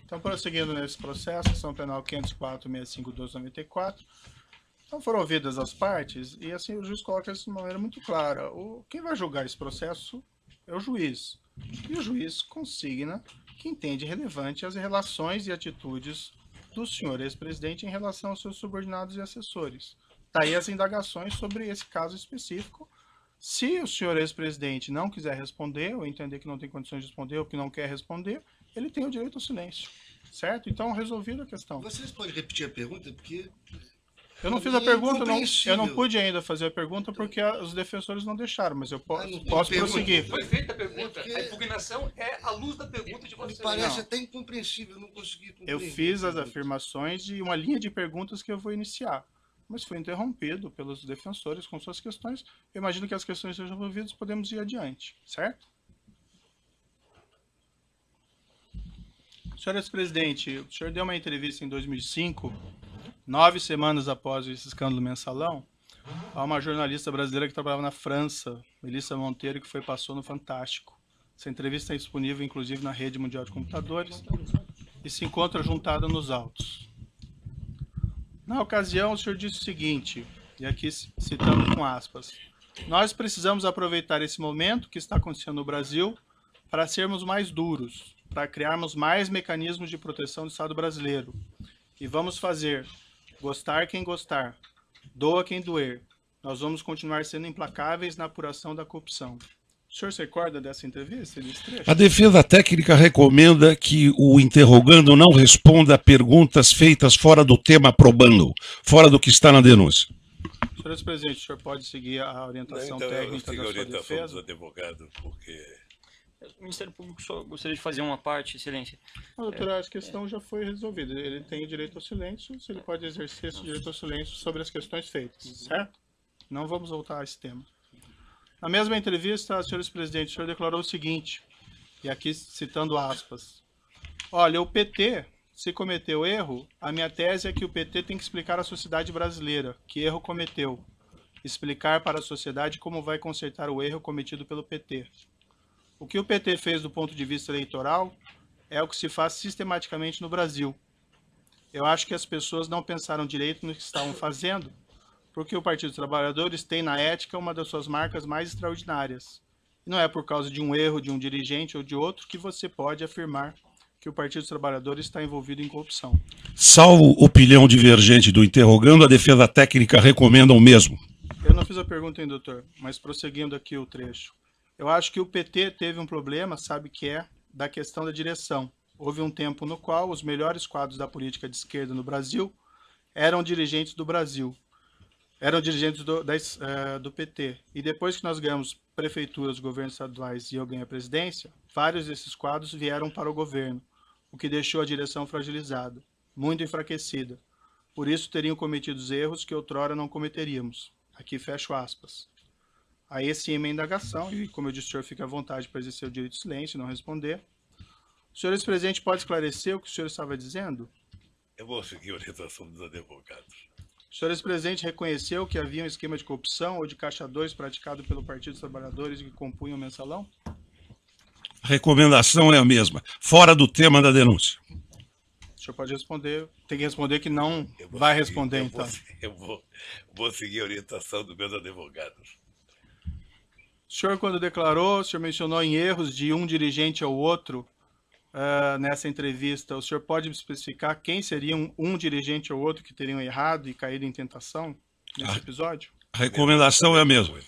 Então, prosseguindo nesse processo, ação penal 504.65.1294, então foram ouvidas as partes e assim o juiz coloca isso de uma maneira muito clara. Quem vai julgar esse processo é o juiz. E o juiz consigna que entende relevante as relações e atitudes do senhor ex-presidente em relação aos seus subordinados e assessores. Daí as indagações sobre esse caso específico. Se o senhor ex-presidente não quiser responder, ou entender que não tem condições de responder, ou que não quer responder, ele tem o direito ao silêncio. Certo? Então, resolvida a questão. Vocês podem repetir a pergunta? Porque eu não fiz a pergunta, eu não pude ainda fazer a pergunta porque os defensores não deixaram, mas eu posso prosseguir. Foi feita a pergunta, a impugnação é à luz da pergunta de vocês. Me parece até incompreensível, eu não consegui compreender. Eu fiz as afirmações de uma linha de perguntas que eu vou iniciar, mas foi interrompido pelos defensores com suas questões. Eu imagino que as questões sejam resolvidas, podemos ir adiante, certo? Senhor ex-presidente, o senhor deu uma entrevista em 2005, 9 semanas após esse escândalo mensalão, a uma jornalista brasileira que trabalhava na França, Melissa Monteiro, que passou no Fantástico. Essa entrevista é disponível, inclusive, na Rede Mundial de Computadores e se encontra juntada nos autos. Na ocasião, o senhor disse o seguinte, e aqui citando com aspas, nós precisamos aproveitar esse momento que está acontecendo no Brasil para sermos mais duros, para criarmos mais mecanismos de proteção do Estado brasileiro. E vamos fazer, gostar quem gostar, doa quem doer. Nós vamos continuar sendo implacáveis na apuração da corrupção. O senhor se recorda dessa entrevista, desse trecho? A defesa técnica recomenda que o interrogando não responda a perguntas feitas fora do tema probando, fora do que está na denúncia. Senhor ex-presidente, o senhor pode seguir a orientação técnica da sua defesa? Dos advogados, porque... O Ministério Público só gostaria de fazer uma parte, excelência. Doutor, a questão já foi resolvida. Ele tem direito ao silêncio, se ele pode exercer esse direito ao silêncio sobre as questões feitas, certo? Não vamos voltar a esse tema. Na mesma entrevista, senhor ex-presidente, o senhor declarou o seguinte, e aqui citando aspas, olha, o PT, se cometeu erro, a minha tese é que o PT tem que explicar à sociedade brasileira que erro cometeu, explicar para a sociedade como vai consertar o erro cometido pelo PT. O que o PT fez do ponto de vista eleitoral é o que se faz sistematicamente no Brasil. Eu acho que as pessoas não pensaram direito no que estavam fazendo, porque o Partido dos Trabalhadores tem na ética uma das suas marcas mais extraordinárias. E não é por causa de um erro de um dirigente ou de outro que você pode afirmar que o Partido dos Trabalhadores está envolvido em corrupção. Salvo opinião divergente do interrogando, a defesa técnica recomenda o mesmo. Eu não fiz a pergunta, hein, doutor, mas prosseguindo aqui o trecho. Eu acho que o PT teve um problema, sabe que é, da questão da direção. Houve um tempo no qual os melhores quadros da política de esquerda no Brasil eram dirigentes do Brasil, eram dirigentes do PT. E depois que nós ganhamos prefeituras, governos estaduais e eu ganhei a presidência, vários desses quadros vieram para o governo, o que deixou a direção fragilizada, muito enfraquecida. Por isso teriam cometido os erros que outrora não cometeríamos. Aqui fecho aspas. Aí sim, uma indagação, e como eu disse, o senhor fica à vontade para exercer o direito de silêncio e não responder. O senhor ex-presidente pode esclarecer o que o senhor estava dizendo? Eu vou seguir a orientação dos advogados. O senhor ex-presidente reconheceu que havia um esquema de corrupção ou de caixa 2 praticado pelo Partido dos Trabalhadores que compunha o mensalão? A recomendação é a mesma, fora do tema da denúncia. O senhor pode responder, tem que responder que não vai responder, então. Eu vou seguir a orientação dos meus advogados. O senhor, quando declarou, o senhor mencionou em erros de um dirigente ao outro nessa entrevista. O senhor pode especificar quem seria um dirigente ou outro que teriam errado e caído em tentação nesse episódio? A recomendação é a mesma.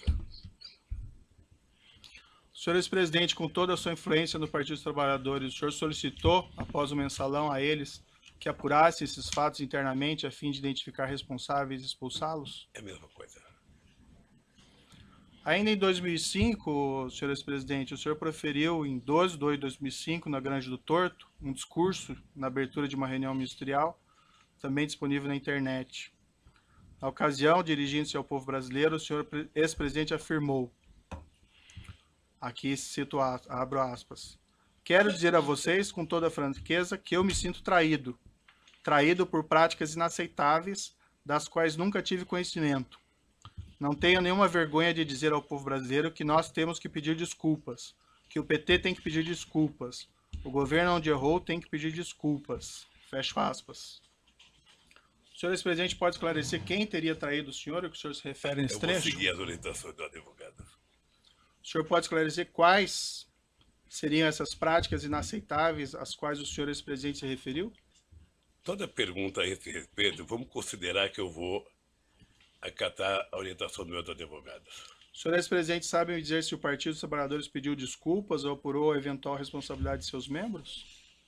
O senhor ex-presidente, com toda a sua influência no Partido dos Trabalhadores, o senhor solicitou, após o mensalão, a eles que apurasse esses fatos internamente a fim de identificar responsáveis e expulsá-los? É a mesma coisa. Ainda em 2005, senhor ex-presidente, o senhor proferiu em 12 de 2 de 2005, na Grande do Torto, um discurso na abertura de uma reunião ministerial, também disponível na internet. Na ocasião, dirigindo-se ao povo brasileiro, o senhor ex-presidente afirmou, aqui cito, abro aspas, quero dizer a vocês, com toda a franqueza, que eu me sinto traído por práticas inaceitáveis, das quais nunca tive conhecimento. Não tenho nenhuma vergonha de dizer ao povo brasileiro que nós temos que pedir desculpas, que o PT tem que pedir desculpas, O governo onde errou tem que pedir desculpas. Fecho aspas. O senhor ex-presidente pode esclarecer quem teria traído o senhor, o que o senhor se refere nesse Eu vou trecho? seguir as orientações do advogado. O senhor pode esclarecer quais seriam essas práticas inaceitáveis às quais o senhor ex-presidente se referiu? Toda pergunta a esse respeito, vamos considerar que eu vou acatar a orientação do meu advogado. O senhor ex-presidente sabe me dizer se o Partido dos Trabalhadores pediu desculpas ou apurou a eventual responsabilidade de seus membros?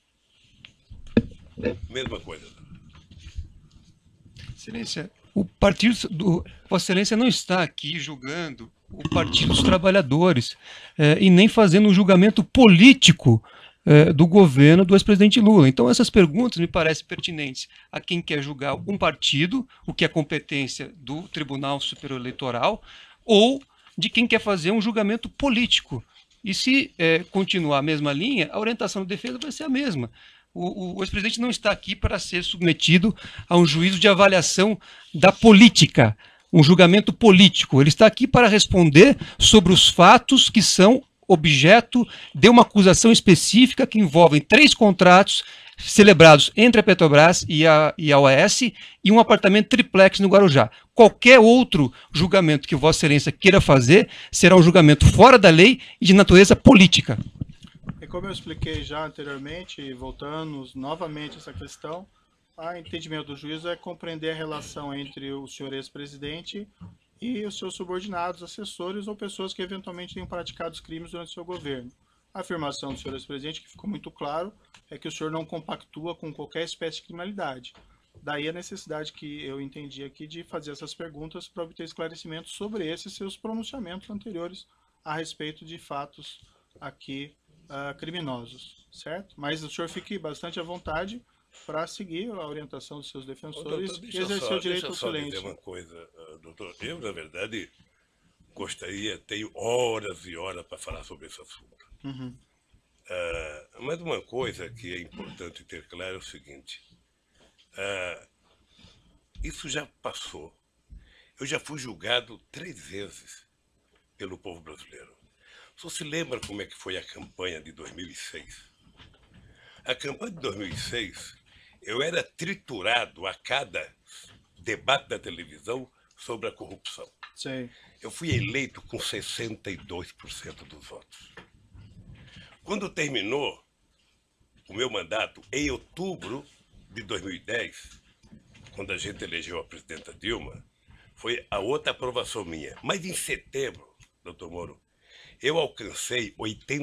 Mesma coisa. Excelência, o partido do Vossa Excelência não está aqui julgando o Partido dos Trabalhadores e nem fazendo um julgamento político do governo do ex-presidente Lula. Então essas perguntas me parecem pertinentes a quem quer julgar um partido, o que é competência do Tribunal Superior Eleitoral, ou de quem quer fazer um julgamento político. E se continuar a mesma linha, a orientação de defesa vai ser a mesma. O ex-presidente não está aqui para ser submetido a um juízo de avaliação da política, um julgamento político. Ele está aqui para responder sobre os fatos que são objeto de uma acusação específica que envolvem 3 contratos celebrados entre a Petrobras e a OAS e um apartamento triplex no Guarujá. Qualquer outro julgamento que Vossa Excelência queira fazer será um julgamento fora da lei e de natureza política. E como eu expliquei já anteriormente, voltando novamente a essa questão, o entendimento do juízo é compreender a relação entre o senhor ex-presidente e os seus subordinados, assessores ou pessoas que eventualmente tenham praticado os crimes durante o seu governo. A afirmação do senhor ex-presidente, que ficou muito claro, é que o senhor não compactua com qualquer espécie de criminalidade. Daí a necessidade que eu entendi aqui de fazer essas perguntas para obter esclarecimento sobre esses seus pronunciamentos anteriores a respeito de fatos aqui criminosos, certo? Mas o senhor fique bastante à vontade para seguir a orientação dos seus defensores e exercer o direito ao silêncio. Deixa eu só dizer uma coisa, doutor. Eu, na verdade, tenho horas e horas para falar sobre esse assunto. Uhum. Mas uma coisa que é importante ter claro é o seguinte. Isso já passou. Eu já fui julgado 3 vezes pelo povo brasileiro. Só se lembra como é que foi a campanha de 2006? A campanha de 2006, eu era triturado a cada debate da televisão sobre a corrupção. Sim. Eu fui eleito com 62% dos votos. Quando terminou o meu mandato, em outubro de 2010, quando a gente elegeu a presidenta Dilma, foi a outra aprovação minha. Mas em setembro, doutor Moro, eu alcancei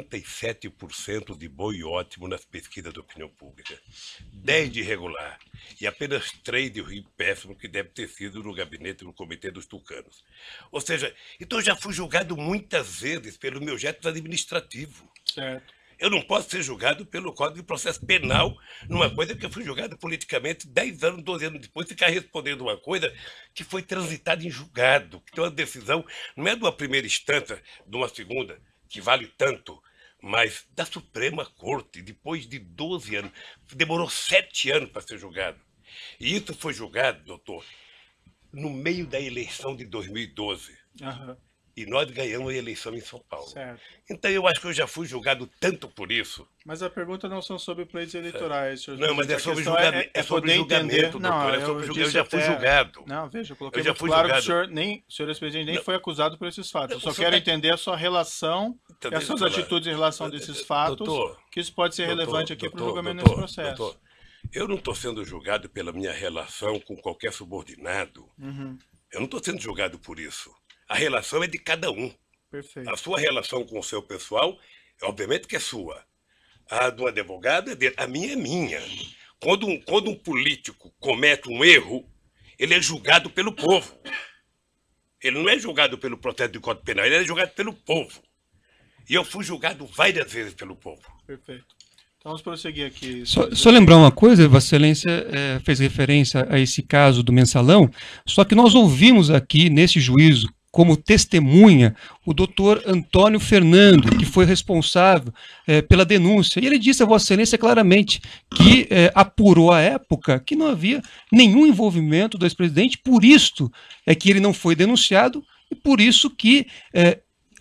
87% de bom e ótimo nas pesquisas de opinião pública, 10 de regular e apenas 3 de ruim péssimo, que deve ter sido no gabinete do Comitê dos Tucanos. Ou seja, então eu já fui julgado muitas vezes pelo meu jeito administrativo. Certo. Eu não posso ser julgado pelo Código de Processo Penal numa coisa que eu fui julgado politicamente 10 anos, 12 anos depois, ficar respondendo uma coisa que foi transitada em julgado, que tem uma decisão, não é de uma primeira instância, de uma segunda, que vale tanto, mas da Suprema Corte, depois de 12 anos. Demorou 7 anos para ser julgado. E isso foi julgado, doutor, no meio da eleição de 2012. Uhum. E nós ganhamos a eleição em São Paulo. Certo. Então eu acho que eu já fui julgado tanto por isso. Mas a pergunta não são sobre pleitos eleitorais, senhor. Não, mas é A sobre questão julgamento. É sobre poder julgamento, entender. doutor. Não, É sobre julgamento. Eu já fui até- julgado. Não, veja, eu coloquei Eu já muito fui claro que julgado. o senhor ex-presidente nem Não. foi acusado por esses fatos. Eu Não, só o senhor quero tá- entender a sua relação Então, e as deixa suas eu falar. atitudes em relação a desses fatos, Doutor, que isso pode ser doutor, relevante aqui para o doutor, julgamento doutor, desse processo. doutor, eu não estou sendo julgado pela minha relação com qualquer subordinado. Uhum, Eu não estou sendo julgado por isso. A relação é de cada um. perfeito. A sua relação com o seu pessoal, obviamente que é sua. A do advogado é dele. A minha é minha. Quando um político comete um erro, ele é julgado pelo povo. Ele não é julgado pelo processo de Código Penal, ele é julgado pelo povo. E eu fui julgado várias vezes pelo povo. Perfeito. Então vamos prosseguir aqui. Só lembrar uma coisa, Vossa Excelência fez referência a esse caso do mensalão, só que nós ouvimos aqui nesse juízo como testemunha o doutor Antônio Fernando, que foi responsável pela denúncia. E ele disse a Vossa Excelência claramente que apurou à época que não havia nenhum envolvimento do ex-presidente, por isto é que ele não foi denunciado e por isso que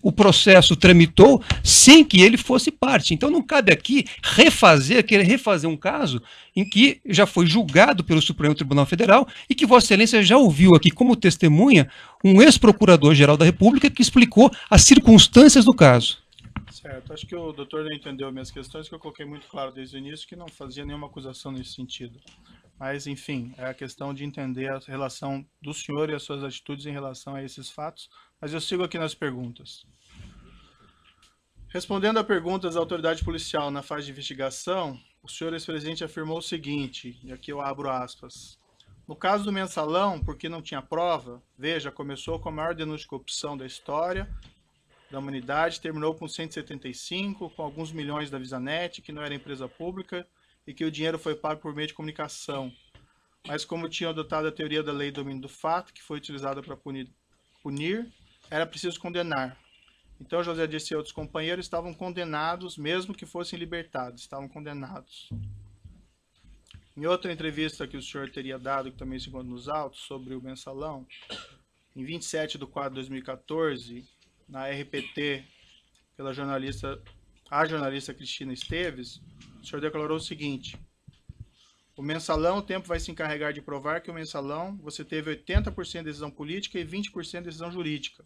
o processo tramitou sem que ele fosse parte. Então não cabe aqui querer refazer um caso em que já foi julgado pelo Supremo Tribunal Federal e que Vossa Excelência já ouviu aqui como testemunha um ex-procurador-geral da República que explicou as circunstâncias do caso. Certo, acho que o doutor não entendeu minhas questões, que eu coloquei muito claro desde o início que não fazia nenhuma acusação nesse sentido. Mas, enfim, é a questão de entender a relação do senhor e as suas atitudes em relação a esses fatos. Mas eu sigo aqui nas perguntas. Respondendo a perguntas da autoridade policial na fase de investigação, o senhor ex-presidente afirmou o seguinte, e aqui eu abro aspas. No caso do mensalão, porque não tinha prova, veja, começou com a maior denúncia de corrupção da história da humanidade, terminou com 175, com alguns milhões da Visanet, que não era empresa pública, e que o dinheiro foi pago por meio de comunicação. Mas como tinham adotado a teoria da lei do domínio do fato, que foi utilizada para punir, era preciso condenar. Então José Dirceu e outros companheiros estavam condenados, mesmo que fossem libertados, estavam condenados. Em outra entrevista que o senhor teria dado, que também se encontra nos autos, sobre o mensalão, em 27/4/2014, na RPT, pela jornalista Cristina Esteves, o senhor declarou o seguinte: o mensalão, o tempo vai se encarregar de provar que o mensalão você teve 80% de decisão política e 20% de decisão jurídica.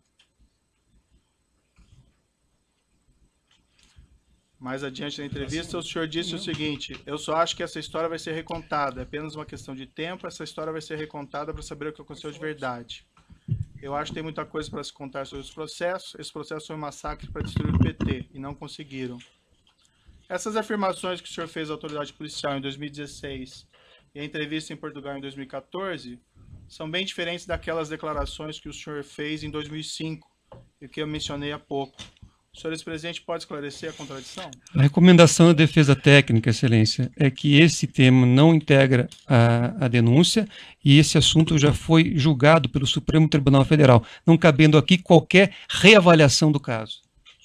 Mais adiante na entrevista, o senhor disse o seguinte: eu só acho que essa história vai ser recontada, é apenas uma questão de tempo, essa história vai ser recontada para saber o que aconteceu de verdade. Eu acho que tem muita coisa para se contar sobre os processos. Esse processo foi um massacre para destruir o PT, e não conseguiram. Essas afirmações que o senhor fez à autoridade policial em 2016 e a entrevista em Portugal em 2014 são bem diferentes daquelas declarações que o senhor fez em 2005 e que eu mencionei há pouco. O senhor ex-presidente pode esclarecer a contradição? A recomendação da defesa técnica, Excelência, é que esse tema não integra a denúncia e esse assunto já foi julgado pelo Supremo Tribunal Federal, não cabendo aqui qualquer reavaliação do caso.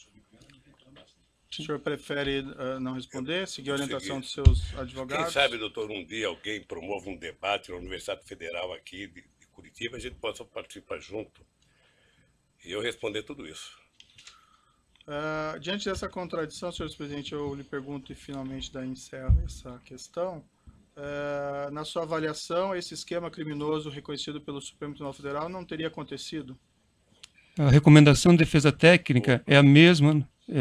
O senhor prefere não responder, seguir a orientação dos seus advogados? Quem sabe, doutor, um dia alguém promove um debate na Universidade Federal aqui de Curitiba, a gente possa participar junto e eu responder tudo isso. Diante dessa contradição, senhor presidente, eu lhe pergunto e finalmente daí encerro essa questão. Na sua avaliação, esse esquema criminoso reconhecido pelo Supremo Tribunal Federal não teria acontecido? A recomendação de defesa técnica é a mesma,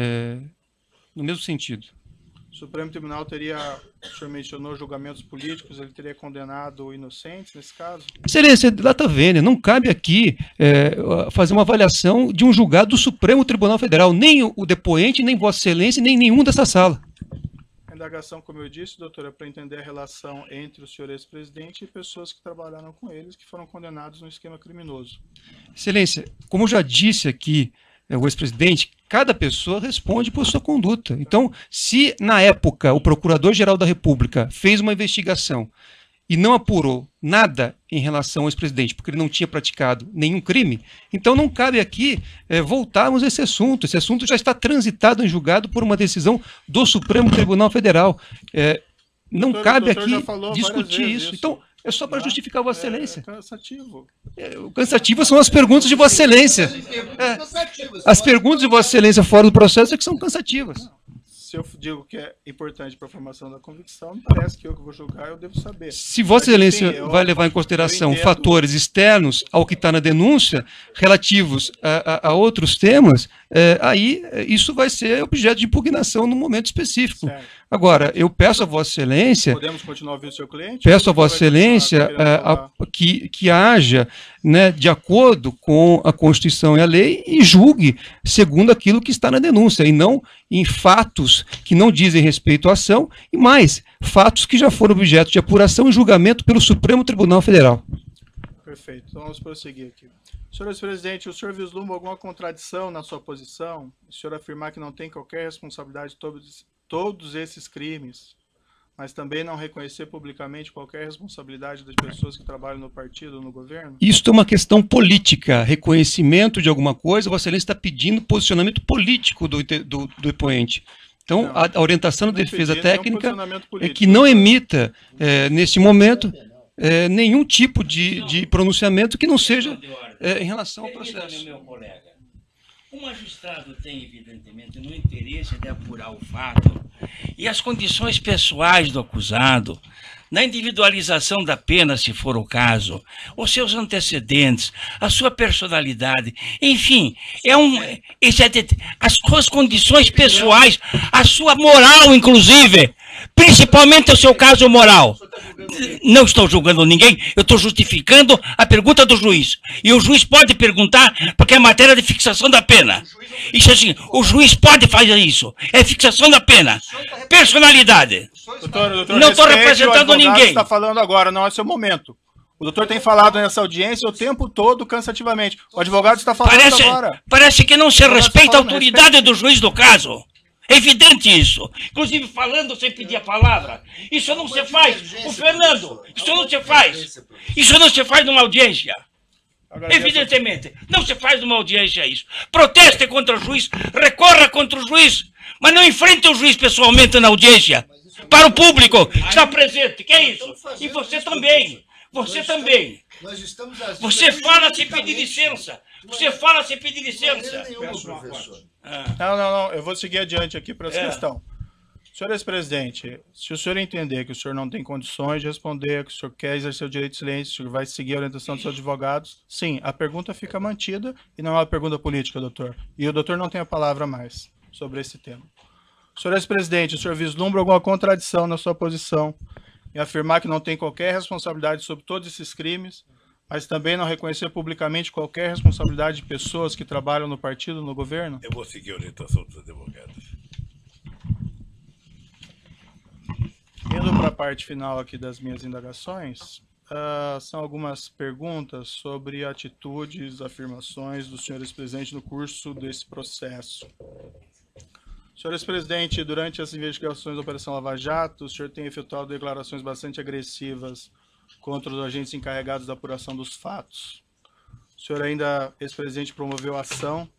no mesmo sentido. O Supremo Tribunal teria, o senhor mencionou julgamentos políticos, ele teria condenado inocentes nesse caso? Excelência, data vênia, não cabe aqui fazer uma avaliação de um julgado do Supremo Tribunal Federal, nem o depoente, nem Vossa Excelência, nem nenhum dessa sala. A indagação, como eu disse, doutora, é para entender a relação entre o senhor ex-presidente e pessoas que trabalharam com eles, que foram condenados no esquema criminoso. Excelência, como eu já disse aqui, o ex-presidente, cada pessoa responde por sua conduta. Então, se na época o Procurador-Geral da República fez uma investigação e não apurou nada em relação ao ex-presidente, porque ele não tinha praticado nenhum crime, então não cabe aqui voltarmos a esse assunto. Esse assunto já está transitado em julgado por uma decisão do Supremo Tribunal Federal. Não cabe aqui discutir isso. Então, é só para justificar Vossa Excelência. É cansativo. Cansativas são as perguntas de Vossa Excelência. As perguntas de Vossa Excelência fora do processo é que são cansativas. Se eu digo que é importante para a formação da convicção, me parece que eu que vou julgar, eu devo saber. Se Vossa Excelência vai levar em consideração fatores externos ao que está na denúncia, relativos a outros temas, aí isso vai ser objeto de impugnação num momento específico. Certo. Agora, eu peço a Vossa Excelência... Podemos continuar ouvindo o seu cliente? Peço a Vossa Excelência que haja, né, de acordo com a Constituição e a lei e julgue segundo aquilo que está na denúncia, e não em fatos que não dizem respeito à ação, e mais, fatos que já foram objeto de apuração e julgamento pelo Supremo Tribunal Federal. Perfeito, então vamos prosseguir aqui. Senhor ex-presidente, o senhor vislumbra alguma contradição na sua posição? O senhor afirmar que não tem qualquer responsabilidade de todos esses crimes, mas também não reconhecer publicamente qualquer responsabilidade das pessoas que trabalham no partido, no governo? Isso é uma questão política, reconhecimento de alguma coisa. Vossa Excelência está pedindo posicionamento político do depoente. Então, não, a orientação da defesa técnica é que político. não emita, nesse momento, nenhum tipo de pronunciamento que não seja em relação ao processo. O magistrado tem, evidentemente, no interesse de apurar o fato e as condições pessoais do acusado, na individualização da pena, se for o caso, os seus antecedentes, a sua personalidade, enfim, as suas condições pessoais, a sua moral, inclusive, principalmente o seu caso moral. Não estou julgando ninguém, eu estou justificando a pergunta do juiz. E o juiz pode perguntar, porque é matéria de fixação da pena. Isso assim, o juiz pode fazer isso. É fixação da pena. Personalidade. Doutor, Não estou representando ninguém. Está falando agora, não é seu momento. O doutor tem falado nessa audiência o tempo todo cansativamente. O advogado está falando agora. Parece que não se respeita a autoridade do juiz do caso. É evidente isso. Inclusive falando sem pedir a palavra. Isso não se faz. O Fernando, isso não se faz. Isso não se faz numa audiência. Evidentemente. Não se faz numa audiência isso. Proteste contra o juiz, recorra contra o juiz, mas não enfrente o juiz pessoalmente na audiência. Para o público que está presente. Que é isso? E você também. Você também. Você fala sem pedir licença. Você fala sem pedir licença. Não. Eu vou seguir adiante aqui para essa questão. Senhor ex-presidente, se o senhor entender que o senhor não tem condições de responder, que o senhor quer exercer o direito de silêncio, o senhor vai seguir a orientação dos seus advogados, sim, a pergunta fica mantida e não é uma pergunta política, doutor. E o doutor não tem a palavra mais sobre esse tema. Senhor ex-presidente, o senhor vislumbra alguma contradição na sua posição em afirmar que não tem qualquer responsabilidade sobre todos esses crimes, mas também não reconhecer publicamente qualquer responsabilidade de pessoas que trabalham no partido, no governo? Eu vou seguir a orientação dos advogados. Indo para a parte final aqui das minhas indagações, são algumas perguntas sobre atitudes, afirmações do senhor ex-presidente no curso desse processo. Senhor ex-presidente, durante as investigações da Operação Lava Jato, o senhor tem efetuado declarações bastante agressivas contra os agentes encarregados da apuração dos fatos. O senhor ainda, ex-presidente, promoveu ação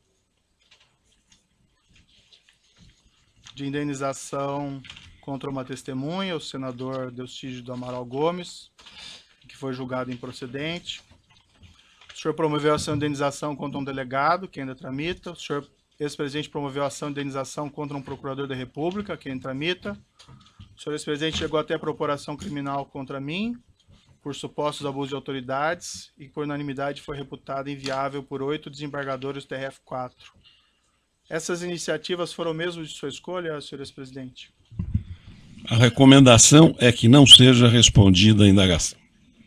de indenização contra uma testemunha, o senador Deustígio do Amaral Gomes, que foi julgado improcedente. O senhor promoveu ação de indenização contra um delegado, que ainda tramita. O senhor, ex-presidente, promoveu ação de indenização contra um procurador da República, que ainda tramita. O senhor, ex-presidente, chegou até a propor ação criminal contra mim, por supostos abusos de autoridades, e por unanimidade foi reputada inviável por 8 desembargadores do TRF4. Essas iniciativas foram mesmo de sua escolha, senhor ex-presidente? A recomendação é que não seja respondida a indagação.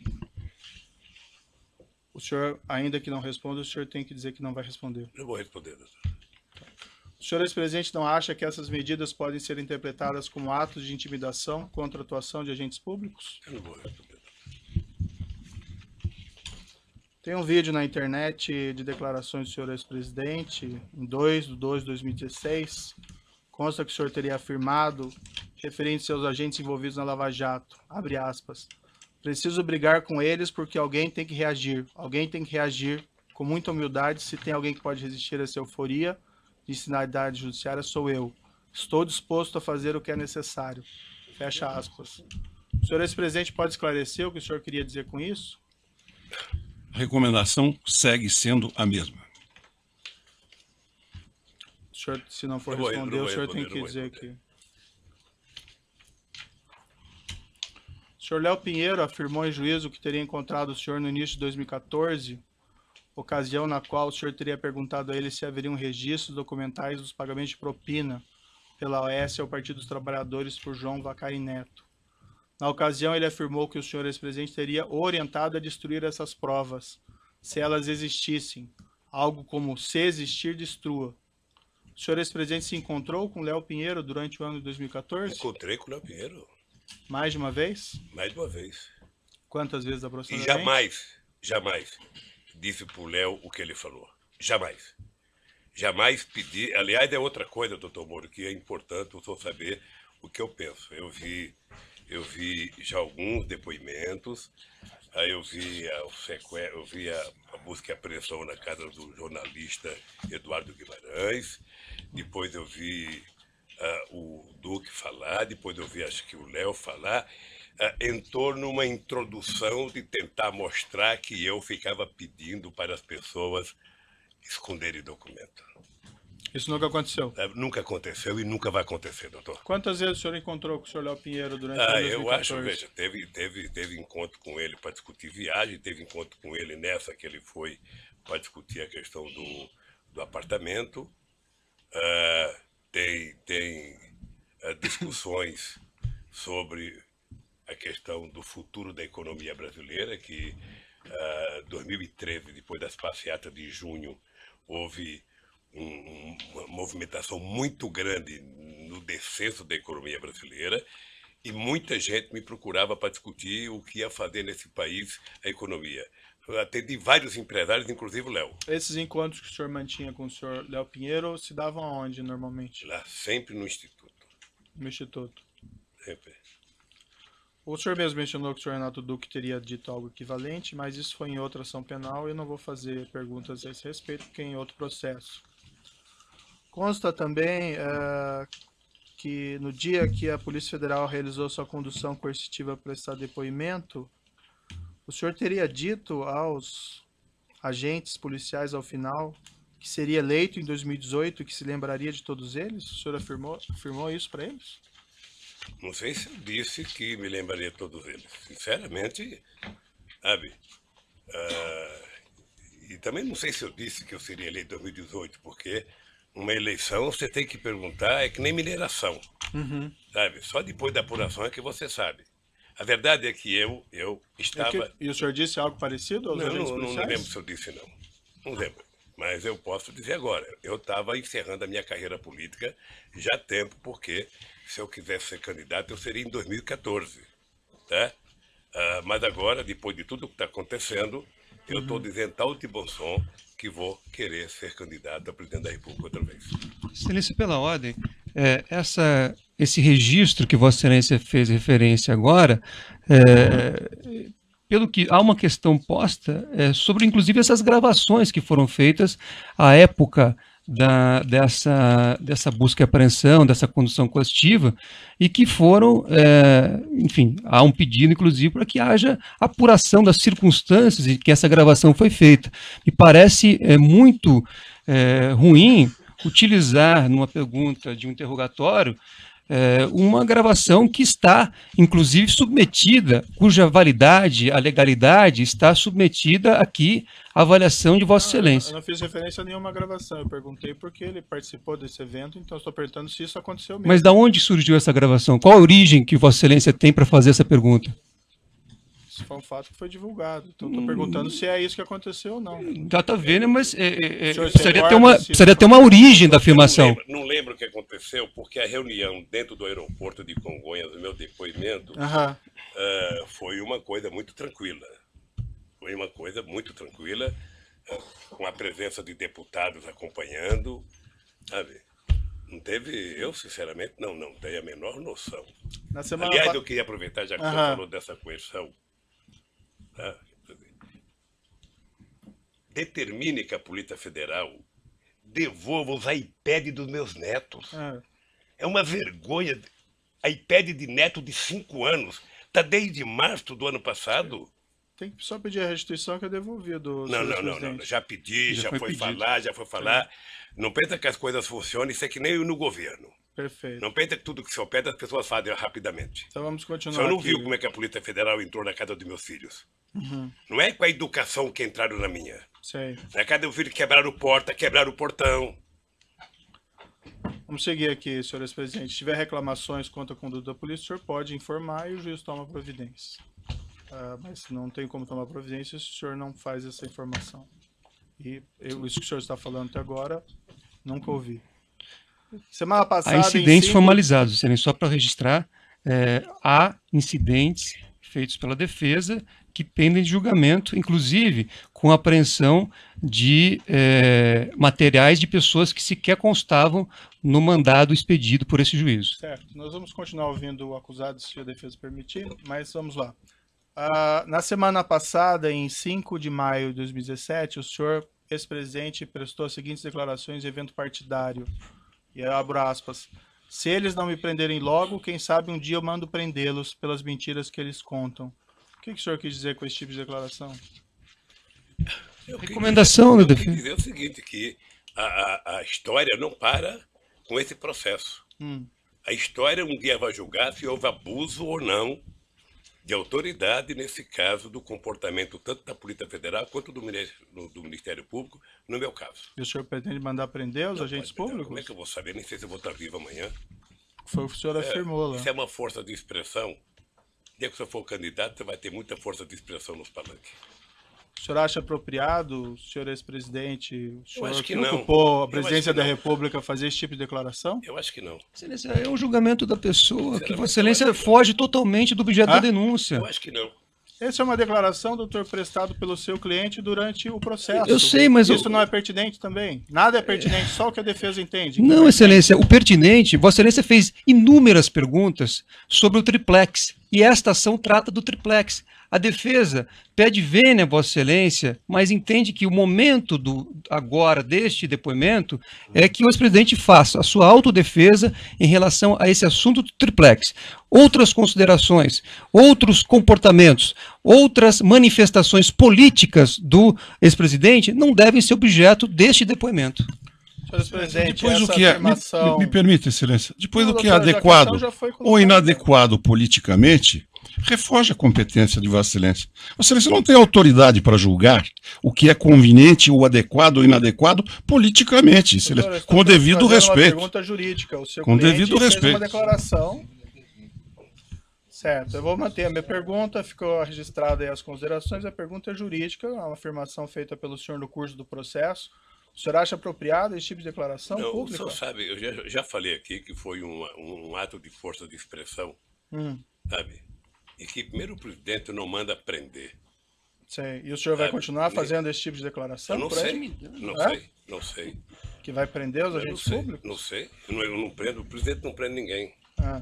O senhor, ainda que não responda, o senhor tem que dizer que não vai responder. Eu vou responder, doutor. O senhor ex-presidente não acha que essas medidas podem ser interpretadas como atos de intimidação contra a atuação de agentes públicos? Eu não vou responder. Tem um vídeo na internet de declarações do senhor ex-presidente, em 2/2/2016, consta que o senhor teria afirmado, referente seus agentes envolvidos na Lava Jato, abre aspas, preciso brigar com eles porque alguém tem que reagir com muita humildade, se tem alguém que pode resistir a essa euforia de sinalidade judiciária, sou eu. Estou disposto a fazer o que é necessário. Fecha aspas. O senhor ex-presidente pode esclarecer o que o senhor queria dizer com isso? A recomendação segue sendo a mesma. O senhor, se não for responder, o senhor tem que dizer que... O senhor Léo Pinheiro afirmou em juízo que teria encontrado o senhor no início de 2014, ocasião na qual o senhor teria perguntado a ele se haveria um registro documentais dos pagamentos de propina pela OAS ao Partido dos Trabalhadores por João Vacari Neto. Na ocasião, ele afirmou que o senhor ex-presidente teria orientado a destruir essas provas, se elas existissem, algo como se existir, destrua. O senhor ex-presidente se encontrou com Léo Pinheiro durante o ano de 2014? Encontrei com o Léo Pinheiro. Mais de uma vez? Mais de uma vez. Quantas vezes E aproximadamente? jamais disse pro Léo o que ele falou. Jamais. Jamais pedi. Aliás, é outra coisa, doutor Moro, que é importante o senhor saber o que eu penso. Eu vi já alguns depoimentos, aí eu vi a busca e apreensão na casa do jornalista Eduardo Guimarães, depois eu vi o Duque falar, depois eu vi acho que o Léo falar, em torno de uma introdução de tentar mostrar que eu ficava pedindo para as pessoas esconderem documento. Isso nunca aconteceu. Nunca aconteceu e nunca vai acontecer, doutor. Quantas vezes o senhor encontrou com o senhor Léo Pinheiro durante o Ah, 2014? eu acho, veja, teve encontro com ele para discutir viagem, teve encontro com ele nessa que ele foi para discutir a questão do apartamento. Tem discussões sobre a questão do futuro da economia brasileira, que 2013, depois das passeatas de junho, houve uma movimentação muito grande no descenso da economia brasileira e muita gente me procurava para discutir o que ia fazer nesse país a economia. Eu atendi vários empresários, inclusive o Léo. Esses encontros que o senhor mantinha com o senhor Léo Pinheiro se davam aonde, normalmente? Lá, sempre no Instituto. No Instituto. Sempre. O senhor mesmo mencionou que o senhor Renato Duque teria dito algo equivalente, mas isso foi em outra ação penal e eu não vou fazer perguntas a esse respeito, porque é em outro processo. Consta também que no dia que a Polícia Federal realizou sua condução coercitiva para prestar depoimento, o senhor teria dito aos agentes policiais ao final que seria eleito em 2018 e que se lembraria de todos eles? O senhor afirmou isso para eles? Não sei se eu disse que me lembraria de todos eles. Sinceramente, sabe? E também não sei se eu disse que eu seria eleito em 2018, porque uma eleição você tem que perguntar, é que nem mineração. Sabe? Só depois da apuração é que você sabe. A verdade é que eu estava... E o senhor disse algo parecido aos agentes Não policiais? lembro se eu disse não. Não lembro. Mas eu posso dizer agora. Eu estava encerrando a minha carreira política já há tempo, porque se eu quisesse ser candidato, eu seria em 2014. Tá? Mas agora, depois de tudo que está acontecendo, eu estou dizendo tal de bom som que vou querer ser candidato a presidente da República outra vez. Excelência, pela ordem, esse registro que Vossa Excelência fez referência agora, pelo que há uma questão posta sobre, inclusive, essas gravações que foram feitas à época dessa busca e apreensão, dessa condução coercitiva, e que foram, enfim, há um pedido, inclusive, para que haja apuração das circunstâncias em que essa gravação foi feita. Me parece muito ruim utilizar, numa pergunta de um interrogatório, uma gravação que está, inclusive, submetida, cuja validade, a legalidade, está submetida aqui à avaliação de Vossa Excelência. Eu não fiz referência a nenhuma gravação, eu perguntei porque ele participou desse evento, então estou perguntando se isso aconteceu mesmo. Mas de onde surgiu essa gravação? Qual a origem que Vossa Excelência tem para fazer essa pergunta? Isso foi um fato que foi divulgado, então estou perguntando se é isso que aconteceu ou não. Está vendo, mas precisaria precisaria ter uma origem da afirmação. Não lembro o que aconteceu, porque a reunião dentro do aeroporto de Congonhas, do meu depoimento, foi uma coisa muito tranquila. Foi uma coisa muito tranquila, com a presença de deputados acompanhando, sabe? Não teve, eu sinceramente não tenho a menor noção. Aliás, eu queria aproveitar, já que você falou dessa coerção, tá? Determine que a Polícia Federal devolva os iPads dos meus netos. É uma vergonha. iPad de neto de 5 anos. Está desde março do ano passado. Tem que só pedir a restituição que é devolvido. Não. Já pedi, já foi falar. Não pensa que as coisas funcionam, isso é que nem no governo. Perfeito. Não pensa que tudo que se pede as pessoas fazem rapidamente. Então vamos continuar. O senhor não aqui. viu como é que a Polícia Federal entrou na casa dos meus filhos? Não é com a educação que entraram na minha. Sei. Na casa do meu filho quebraram porta, quebraram o portão. Vamos seguir aqui, senhores presidentes. Se tiver reclamações contra a conduta da polícia, o senhor pode informar e o juiz toma providência. Mas não tem como tomar providência se o senhor não faz essa informação. E isso que o senhor está falando até agora, nunca ouvi. Semana passada... Há incidentes formalizados, só para registrar, há incidentes feitos pela defesa que pendem de julgamento, inclusive com apreensão de materiais de pessoas que sequer constavam no mandado expedido por esse juízo. Certo. Nós vamos continuar ouvindo o acusado, se a defesa permitir, mas vamos lá. Na semana passada, em 5 de maio de 2017, o senhor, ex-presidente, prestou as seguintes declarações em evento partidário. E eu abro aspas. Se eles não me prenderem logo, quem sabe um dia eu mando prendê-los pelas mentiras que eles contam. O que o senhor quis dizer com esse tipo de declaração? Recomendação da defesa. Eu quis dizer o seguinte, que a história não para com esse processo. A história um dia vai julgar se houve abuso ou não de autoridade, nesse caso, do comportamento tanto da Polícia Federal quanto do Ministério Público, no meu caso. E o senhor pretende mandar prender os Não agentes pode, públicos? Como é que eu vou saber? Nem sei se eu vou estar vivo amanhã. Foi o que o senhor afirmou lá. Isso é uma força de expressão. O dia que você for candidato, você vai ter muita força de expressão nos palanques. O senhor acha apropriado, o senhor ex-presidente, o senhor acho que que não. ocupou a Eu presidência acho que da não. República fazer esse tipo de declaração? Eu acho que não. Excelência, é um julgamento da pessoa que Sinceramente, Vossa Excelência eu acho que foge totalmente do objeto da Ah? denúncia. Eu acho que não. Essa é uma declaração, doutor, prestado pelo seu cliente durante o processo. Eu sei, mas isso não é pertinente também? Nada é pertinente, só o que a defesa entende. Não, Excelência, o pertinente, Vossa Excelência fez inúmeras perguntas sobre o triplex, e esta ação trata do triplex. A defesa pede vênia, Vossa Excelência, mas entende que o momento agora deste depoimento é que o ex-presidente faça a sua autodefesa em relação a esse assunto do triplex. Outras considerações, outros comportamentos, outras manifestações políticas do ex-presidente não devem ser objeto deste depoimento. Senhor presidente, Depois o essa que é, afirmação... me permite, Excelência, depois Não, o que é doutor, já que a adequado questão já foi ou colocada. inadequado politicamente, refoge a competência de Vossa Excelência. Vossa Excelência não tem autoridade para julgar o que é conveniente ou adequado ou inadequado politicamente, Excelência, Doutor, eu com o estou devido fazendo uma respeito. pergunta jurídica. O seu Com cliente devido fez respeito. uma declaração. Certo, eu vou manter a minha pergunta, ficou registrada aí as considerações. A pergunta é jurídica, é uma afirmação feita pelo senhor no curso do processo. O senhor acha apropriado esse tipo de declaração Não, o pública? senhor sabe, eu já falei aqui que foi um ato de força de expressão, sabe? E que primeiro o presidente não manda prender. Sei. E o senhor vai Sabe, continuar nem- fazendo esse tipo de declaração? Eu não por aí? sei, não É? sei, não sei. Que vai prender os Eu não agentes sei, públicos? não sei. Eu não prendo, o presidente não prende ninguém. Ah,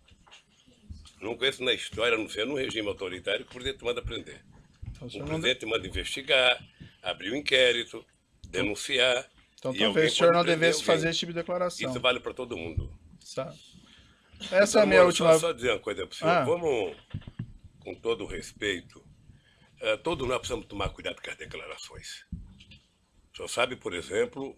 Não conheço na história, não sei, num regime autoritário que o presidente manda prender. então o O senhor não... presidente manda investigar, abrir um inquérito, denunciar. Então e talvez alguém o senhor pode não prender devesse alguém. fazer esse tipo de declaração. Isso vale para todo mundo. Sabe? Essa é a minha Doutor Moro, última... Só dizer uma coisa para o senhor. Ah. Vamos, com todo o respeito, todos nós precisamos tomar cuidado com as declarações. O senhor sabe, por exemplo,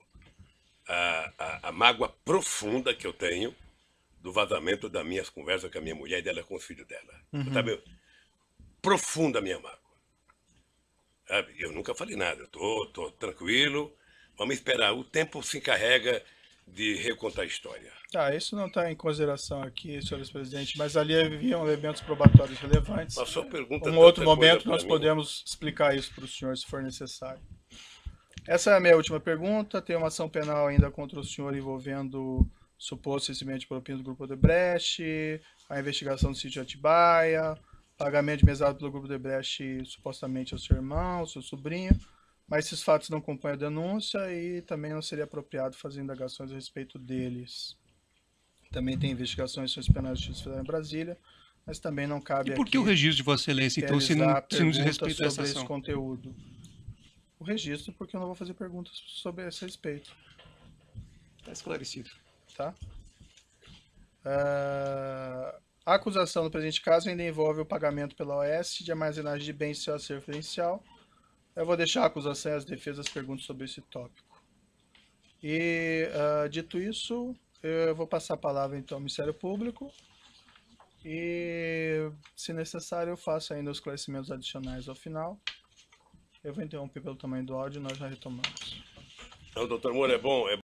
a mágoa profunda que eu tenho do vazamento das minhas conversas com a minha mulher e dela com os filhos dela. Você sabe, profunda a minha mágoa. Sabe? Eu nunca falei nada, eu tô tranquilo, vamos esperar. O tempo se encarrega de recontar a história. Tá, isso não está em consideração aqui, senhor presidente, mas ali haviam elementos probatórios relevantes. Mas só pergunta Um outro tanta coisa momento pra nós mim. podemos explicar isso para o senhor, se for necessário. Essa é a minha última pergunta. Tem uma ação penal ainda contra o senhor envolvendo suposto recebimento de propina do Grupo Odebrecht, a investigação do sítio Atibaia, pagamento de mesada pelo Grupo Odebrecht supostamente ao seu irmão, ao seu sobrinho, mas esses fatos não compõem a denúncia e também não seria apropriado fazer indagações a respeito deles. Também tem investigações sobre penais de justiça federal em Brasília, mas também não cabe E por que aqui o registro de Vossa Excelência, então, se não realizar diz perguntas respeito a essa sobre esse ação? conteúdo. O registro, porque eu não vou fazer perguntas sobre esse respeito, Está esclarecido. tá? A acusação no presente caso ainda envolve o pagamento pela OAS de armazenagem de bens de seu acervo referencial. Eu vou deixar a acusação e as defesas perguntas sobre esse tópico. E, dito isso, eu vou passar a palavra então ao Ministério Público e, se necessário, eu faço ainda os esclarecimentos adicionais ao final. Eu vou interromper pelo tamanho do áudio e nós já retomamos. Então, doutor Moro, é bom